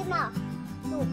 na. Two.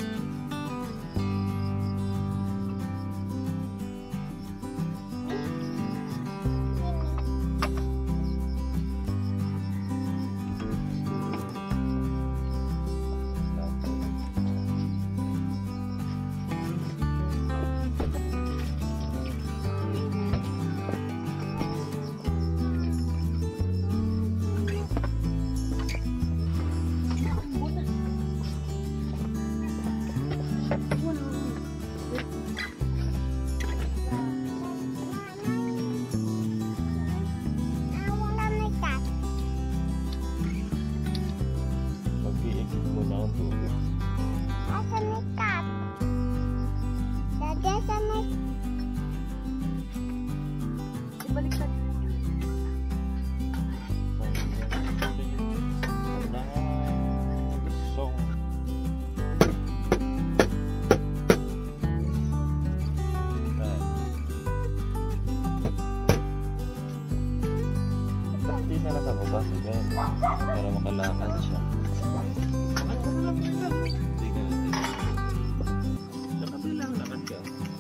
Para makalakad siya. Sa kabilang lakad ka.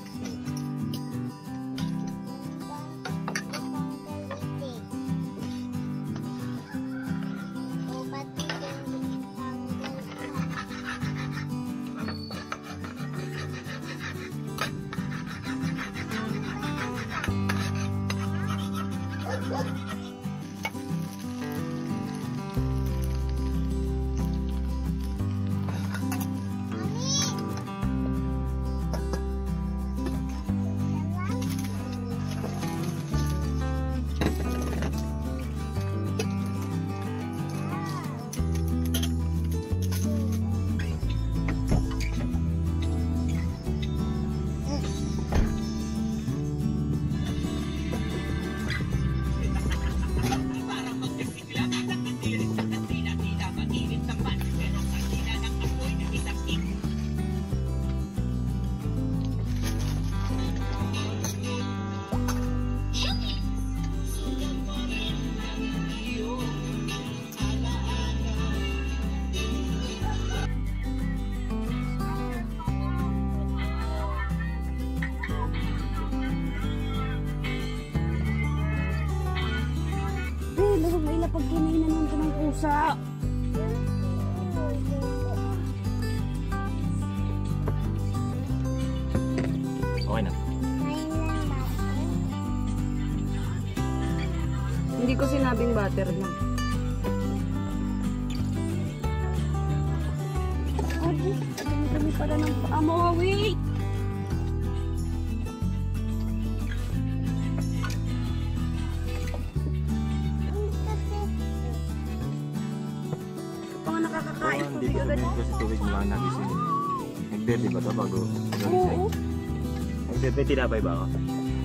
Pag kinainan ng pusa. Okay na. Hindi ko sinabing butter na. Dami pala ng paa mo. Wait! Nakakakain tubig agad. Kasi tubig mo lang nagising. Nag-dirty ba ito bago? Oo. Nag-dirty, tinapay ba ako?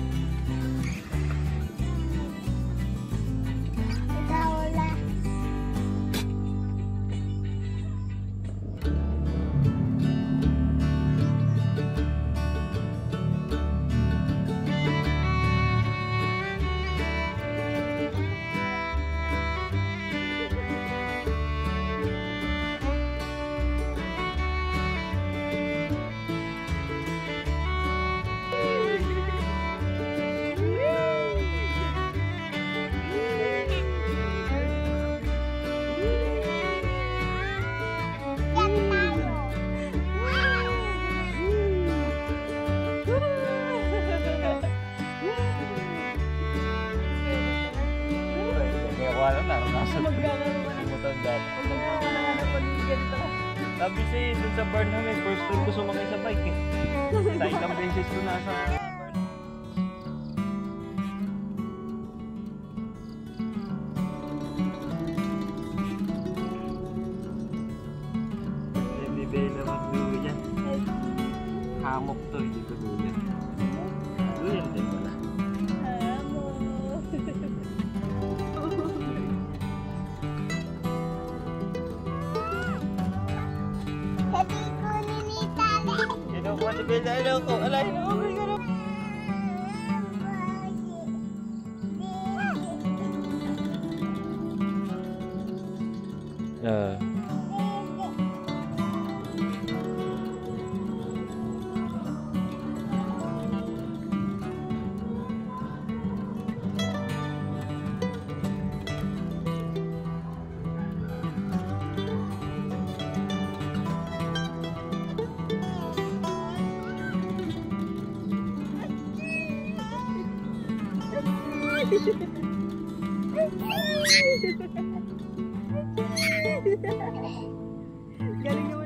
Sabi siya dun sa bar namin, first time ko sumakay sa bike eh. Sa ilang beses ko nasa bar. Bibili naman duyan. Hamok to, hindi ko duyan. Duyan din pala. Hello ko. Alay na ako. Galing naman